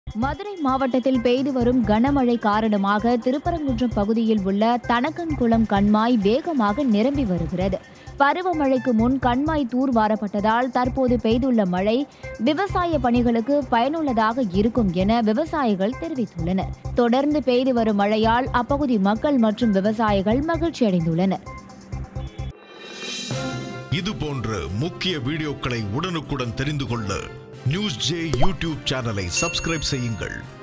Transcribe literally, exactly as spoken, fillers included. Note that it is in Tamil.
மதுரை மாவட்டத்தில் பெய்து வரும் கனமழை காரணமாக திருப்பரங்குன்றம் பகுதியில் உள்ள தனக்கன்குளம் கண்மாய் வேகமாக நிரம்பி வருகிறது. பருவமழைக்கு முன் கண்மாய் தூர்வாரப்பட்டதால் தற்போது பெய்துள்ள மழை விவசாய பணிகளுக்கு பயனுள்ளதாக இருக்கும் என விவசாயிகள் தெரிவித்துள்ளனர். தொடர்ந்து பெய்து வரும் மழையால் அப்பகுதி மக்கள் மற்றும் விவசாயிகள் மகிழ்ச்சி அடைந்துள்ளனர். இது போன்ற முக்கிய வீடியோக்களை உடனுக்குடன் தெரிந்து கொள்ள நியூஸ் ஜே யூடியூப் சேனலை சப்ஸ்கிரைப் செய்யுங்கள்.